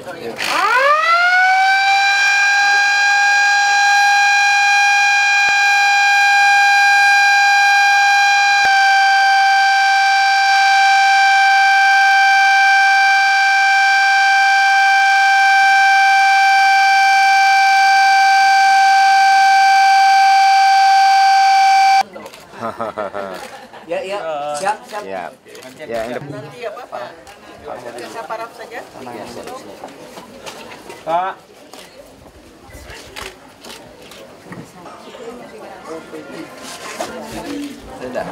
Ya, siap. Ya, Nanti apa Pak? Saya paraf saja. Pak. Sudah.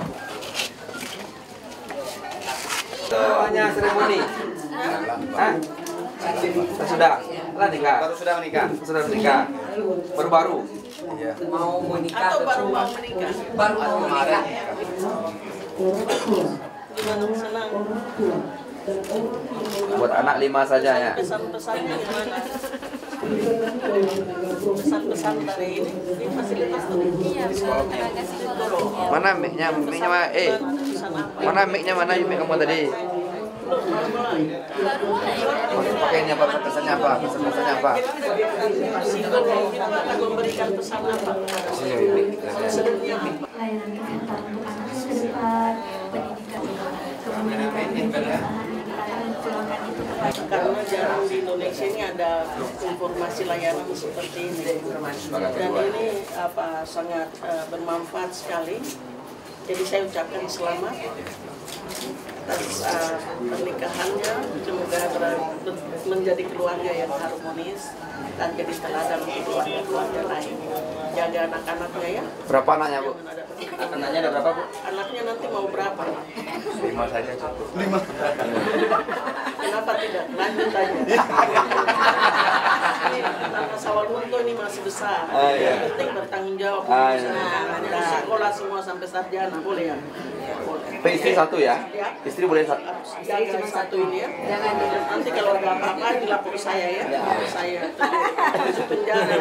Semuanya seremoni. Hah? Sudah. Nikah. Baru sudah menikah. Sudah menikah. Baru-baru. Iya. Mau menikah atau baru mau menikah? Baru mau menikah. Gimana senang? Buat anak 5 saja ya. Pesan-pesannya gimana? Pesan-pesan dari ini fasilitas Mana mic-nya? Mic-nya mana? Mana mic-nya mana? Mic kamu tadi. Pakai ini apa? Pesannya apa? Pesan-pesannya apa? kita akan memberikan pesan apa? Layanan kesehatan untuk anak ke depan, pendidikan Karena jarang di Indonesia ini ada informasi layanan seperti ini, dan ini sangat bermanfaat sekali. Jadi saya ucapkan selamat atas pernikahannya, semoga menjadi keluarga yang harmonis dan jadi teladan untuk keluarga-keluarga lain. Jaga anak-anaknya ya. Berapa anaknya, Bu? Anaknya ada berapa, Bu? Anaknya nanti mau berapa? 5 saja cukup. 5. Kenapa tidak? Lanjut aja. Karena Sawalunto ini masih besar. Yang penting bertanggung jawab. Nah, sekolah semua sampai sarjana, boleh ya? Istri 1 ya? Istri boleh 1. Jaga cuma 1 ini ya. Nanti kalau ada apa-apa dilapor saya ya. Saya itu penjara.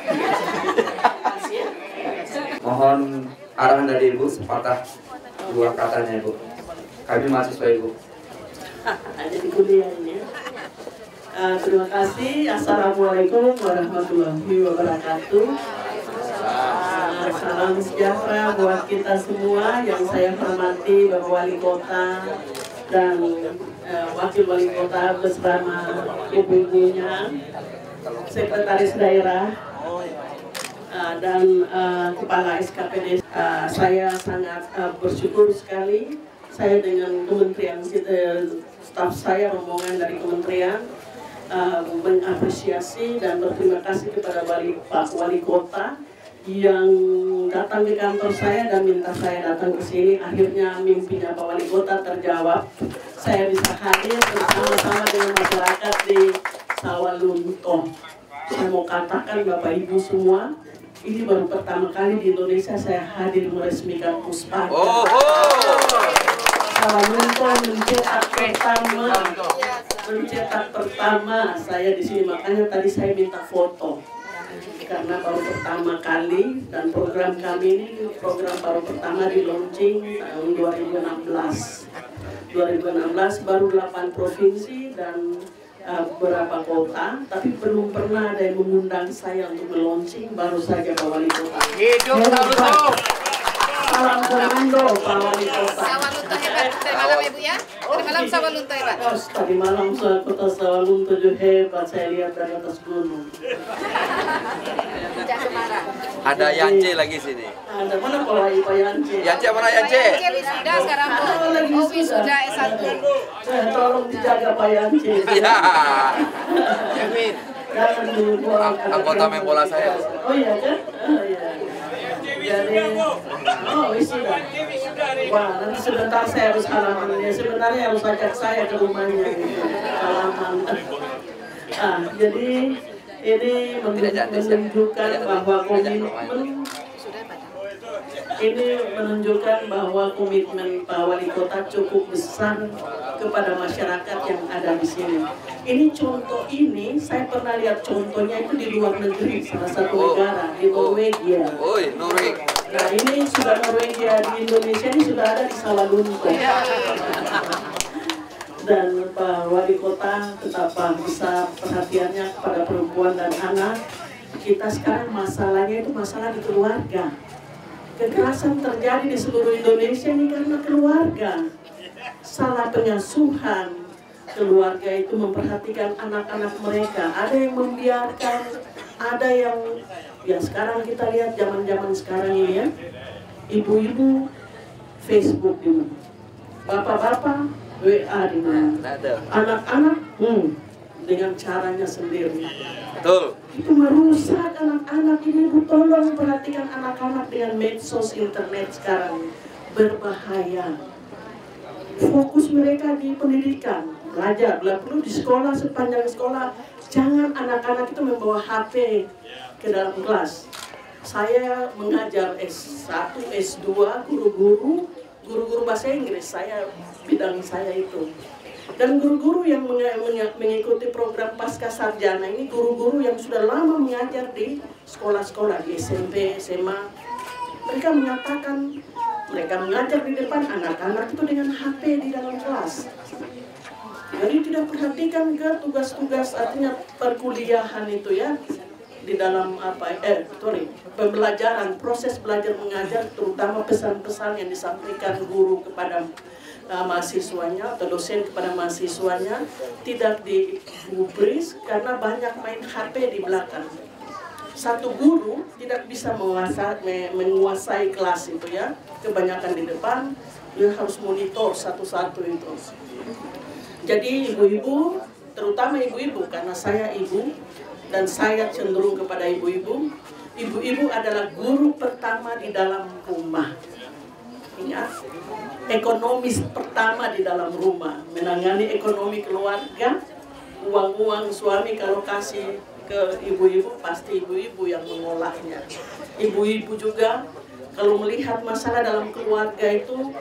Mohon arahan dari Ibu sepatah 2 katanya, Ibu. Kami mahasiswa, Ibu. Jadi kuliah ini ya. Terima kasih. Assalamualaikum warahmatullahi wabarakatuh. Salam sejahtera buat kita semua. Yang saya hormati Bapak Wali Kota dan Wakil Wali Kota bersama ibu-ibunya, Sekretaris Daerah, dan Kepala SKPD. Saya sangat bersyukur sekali. Saya dengan kementerian, staf saya, rombongan dari kementerian, mengapresiasi dan berterima kasih kepada Pak Wali Kota yang datang ke kantor saya dan minta saya datang ke sini. Akhirnya mimpinya Pak Wali Kota terjawab. Saya bisa hadir bersama-sama dengan masyarakat di Sawalunto. Saya mau katakan Bapak Ibu semua, ini baru pertama kali di Indonesia saya hadir meresmikan Puspaga. Sawalunto mencetak pertama saya di sini, makanya tadi saya minta foto karena baru pertama kali, dan program kami ini program baru pertama di launching tahun 2016 baru 8 provinsi dan beberapa kota, tapi belum pernah ada yang mengundang saya untuk meluncing, baru saja Pak Wali Kota. Hidup Sawalunto. Salam komando Pak Wali Kota. Sawalunto hebat. Tadi malam ya Bu ya? Tadi malam Sawalunto hebat. Tadi malam Kota Sawalunto juga hebat, saya lihat dari atas gunung. Ada Yance lagi sini. Ada mana Pak Yance? Yance mana Yance? Yance wisuda sekarang Bu. Oh wisuda S1. Tolong dijaga Pak Yance. Iya. Yamin. Anggota main bola saya. Oh iya kan? Oh iya. Jadi, wisuda. Wah, nanti sebentar saya harus halaman. Ya, sebenarnya harus ajak saya ke rumahnya. Halaman. Jadi ini menunjukkan bahwa komitmen Pak Wali Kota cukup besar kepada masyarakat yang ada di sini. Ini contoh ini saya pernah lihat contohnya itu di luar negeri, salah satu negara di Norwegia. Norwegia. Nah ini sudah Norwegia, di Indonesia ini sudah ada di Sawalunto. dan Pak Wali Kota betapa besar perhatiannya kepada perempuan dan anak. Kita sekarang masalahnya itu masalah di keluarga. Kekerasan terjadi di seluruh Indonesia ini karena keluarga. Salah pengasuhan, keluarga itu memperhatikan anak-anak mereka. Ada yang membiarkan, ada yang ya sekarang kita lihat zaman-zaman sekarang ini ya, ibu-ibu Facebook di mana, bapak-bapak WA di mana, anak-anak dengan caranya sendiri. Betul. Itu merusak anak-anak ini. Bu, tolong perhatikan anak-anak dengan medsos internet sekarang berbahaya. Fokus mereka di pendidikan, belajar, perlu di sekolah, sepanjang sekolah. Jangan anak-anak itu membawa HP ke dalam kelas. Saya mengajar S1, S2, guru-guru bahasa Inggris, bidang saya itu. Dan guru-guru yang mengikuti program pasca sarjana ini, guru-guru yang sudah lama mengajar di sekolah-sekolah, di SMP, SMA. Mereka menyatakan, mereka mengajar di depan anak-anak itu dengan HP di dalam kelas. Jadi tidak perhatikan ke tugas-tugas, artinya perkuliahan itu ya, di dalam pembelajaran, proses belajar mengajar, terutama pesan-pesan yang disampaikan guru kepada mahasiswanya atau dosen kepada mahasiswanya tidak digubris karena banyak main HP di belakang. Satu guru tidak bisa menguasai kelas itu ya, kebanyakan di depan, dia harus monitor satu-satu itu. Jadi ibu-ibu, terutama ibu-ibu, karena saya ibu dan saya cenderung kepada ibu-ibu. Ibu-ibu adalah guru pertama di dalam rumah. Ingat, ekonomis pertama di dalam rumah, menangani ekonomi keluarga. Uang-uang suami kalau kasih ke ibu-ibu, pasti ibu-ibu yang mengolahnya. Ibu-ibu juga kalau melihat masalah dalam keluarga itu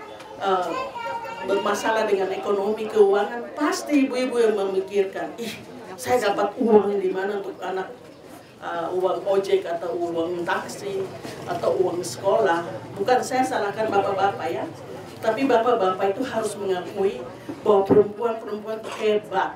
bermasalah dengan ekonomi keuangan, pasti ibu-ibu yang memikirkan, saya dapat uang di mana untuk anak, uang ojek atau uang taksi atau uang sekolah. Bukan saya salahkan bapak-bapak ya, tapi bapak-bapak itu harus mengakui bahwa perempuan-perempuan hebat,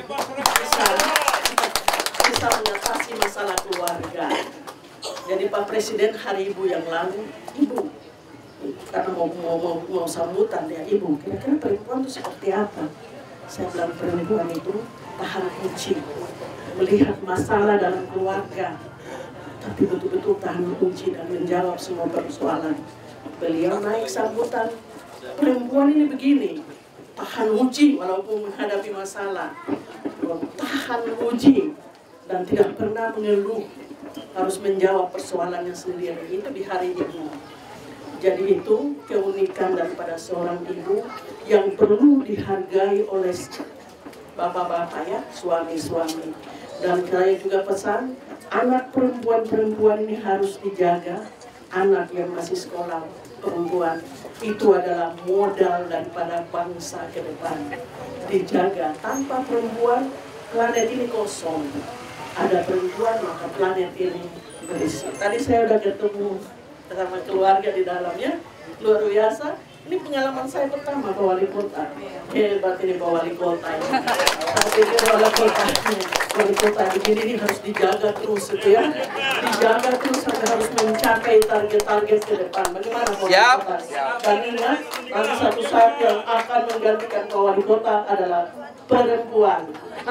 bisa mengatasi masalah keluarga. Jadi Pak Presiden hari Ibu yang lalu, Ibu, karena mau sambutan ya, Ibu, kira-kira perempuan itu seperti apa? Saya bilang perempuan itu tahan uji, melihat masalah dalam keluarga, tapi betul-betul tahan uji dan menjawab semua persoalan. Beliau naik sambutan, perempuan ini begini, tahan uji walaupun menghadapi masalah, tahan uji dan tidak pernah mengeluh, harus menjawab persoalannya sendiri. Itu di hari Ibu. Jadi itu keunikan daripada seorang ibu yang perlu dihargai oleh bapak-bapak ya, suami-suami. Dan saya juga pesan, anak perempuan-perempuan ini harus dijaga. Anak yang masih sekolah perempuan itu adalah modal daripada bangsa ke depan. Dijaga. Tanpa perempuan, planet ini kosong. Ada perempuan, maka planet ini berisi. Tadi saya sudah ketemu sama keluarga di dalamnya, luar biasa. Ini pengalaman saya pertama Pak Wali Kota. Hebat ini Pak Wali Kota ya. Tapi Wali Kota begini ini harus dijaga terus itu ya. Dijaga terus sampai harus mencapai target-target ke depan. Bagaimana Pak Wali Kota? Dan ingat, nanti satu saat yang akan menggantikan Pak Wali Kota adalah perempuan.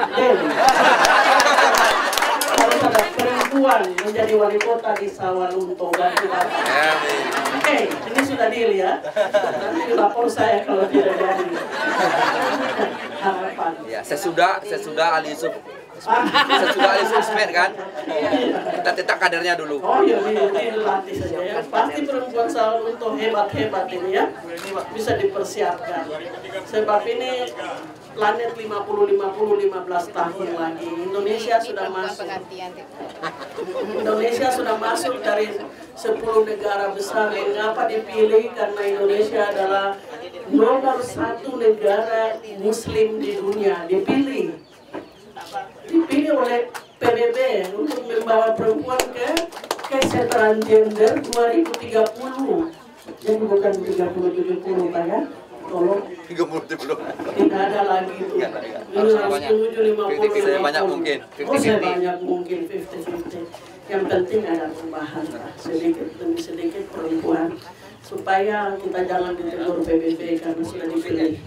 Harus ada perempuan menjadi wali kota di Sawalunto. Oke, ini sudah deal ya. Nanti lapor saya kalau tidak jadi. Harapan. Ya, sesudah Ali Yusuf. Sesudah Ali Yusuf Smith kan? Kita cetak kadernya dulu. Oh iya, ini latih saja ya. Pasti perempuan Sawalunto hebat-hebat ini ya. Bisa dipersiapkan. Sebab ini planet 50-15 tahun lagi. Indonesia sudah masuk dari 10 negara besar. Mengapa dipilih? Karena Indonesia adalah nomor 1 negara Muslim di dunia. Dipilih oleh PBB untuk membawa perempuan ke kesetaraan gender 2030. Jadi bukan 30-70 Pak ya. tolong 30 belum. tidak ada lagi itu. Ini harus menuju 50. Saya banyak mungkin. Saya banyak mungkin 50-50. Yang penting ada perubahan lah, sedikit demi sedikit perempuan supaya kita jangan ditegur PBB karena sudah dipilih.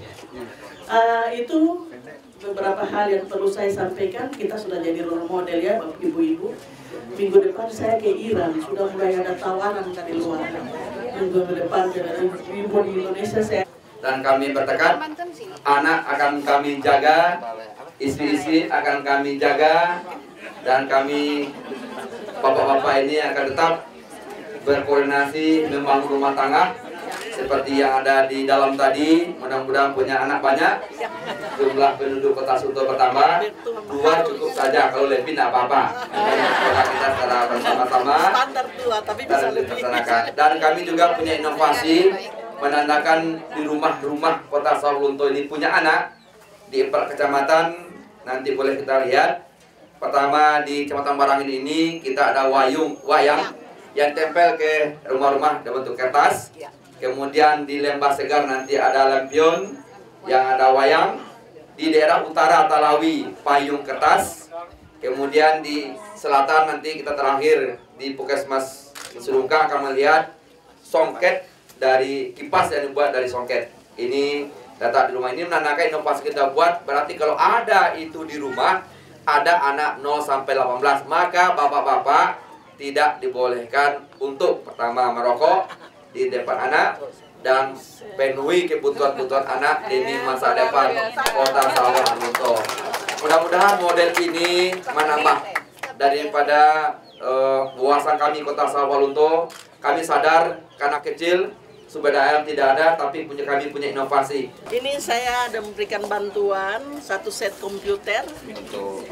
Itu beberapa hal yang perlu saya sampaikan. Kita sudah jadi role model ya Bapak Ibu-Ibu. Minggu depan saya ke Iran, sudah mulai ada tawaran dari luar. Minggu depan dari ibu di Indonesia saya. Dan kami bertekad, anak akan kami jaga, istri-istri akan kami jaga, dan kami bapak-bapak ini akan tetap berkoordinasi membangun rumah tangga seperti yang ada di dalam tadi. Mudah-mudahan punya anak banyak. Jumlah penduduk Kota Sunto bertambah, 2 cukup saja, kalau lebih tidak apa-apa. Karena kita secara bersama-sama Standar 2 tapi bisa lebih. dan kami juga punya inovasi menandakan di rumah-rumah Kota Sawalunto ini punya anak di 4 kecamatan. Nanti boleh kita lihat. Pertama di Kecamatan Barangin ini kita ada wayang yang tempel ke rumah-rumah dalam bentuk kertas. Kemudian di Lembah Segar nanti ada lampion yang ada wayang. Di daerah utara Talawi payung kertas. Kemudian di selatan nanti kita terakhir di Puskesmas Selungkang akan melihat songket dari kipas yang dibuat dari songket. Ini data di rumah ini menandakan inovasi kita buat. Berarti kalau ada itu di rumah, ada anak 0 sampai 18, maka bapak-bapak tidak dibolehkan untuk pertama merokok di depan anak dan penuhi kebutuhan-kebutuhan anak demi masa depan Kota Sawalunto. Mudah-mudahan model ini menambah daripada wawasan kami Kota Sawalunto. Kami sadar karena kecil sumber daya tidak ada, tapi kami punya inovasi. Ini saya ada memberikan bantuan 1 set komputer Untuk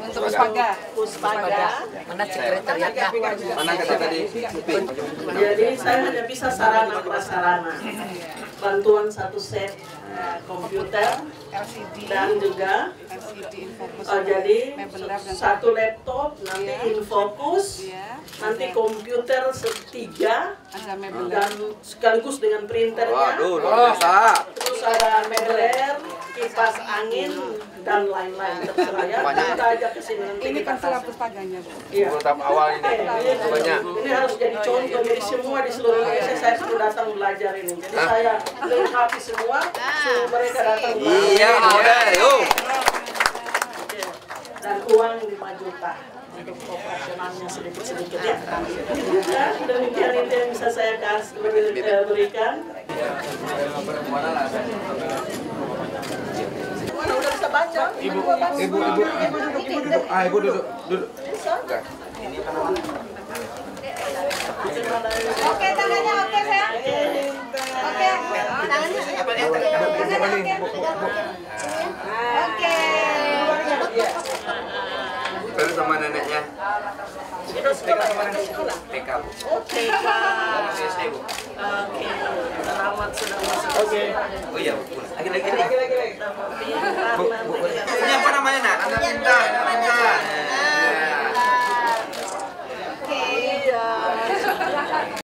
Puspaga. Mana sekretariatnya? mana kata tadi? Jadi saya hanya bisa sarana prasarana. Bantuan 1 set komputer dan juga jadi 1 laptop, nanti Infokus, nanti komputer 3 dan sekaligus dengan printernya. Waduh, luar biasa. Terus ada mebler, kipas angin dan lain-lain terserah ya. Kita ajak ke sini nanti. Ini kita kan salah kasih. pustaganya, Bu. Iya. Tahap awal ini banyak. Ini harus jadi contoh, jadi semua di seluruh Indonesia saya sudah datang belajar ini. Jadi saya lengkapi semua, suruh mereka datang belajar. Iya, boleh. Yuk. Dan uang 5 juta untuk operasionalnya sedikit-sedikit ya. Ya, demikian itu yang bisa saya berikan. Mana udah bisa baca? Ibu duduk. Ibu duduk. Oke, tangannya oke, sayang. Oke, tangannya. Oke. Terus sama neneknya. Kita sekolah, sekolah. PK. Oke, Masih SD, Bu. Oke, selamat sudah masuk. Oke. Oh iya, Bu. Lagi. Lagi. Ini apa namanya, Nak? Anak pintar.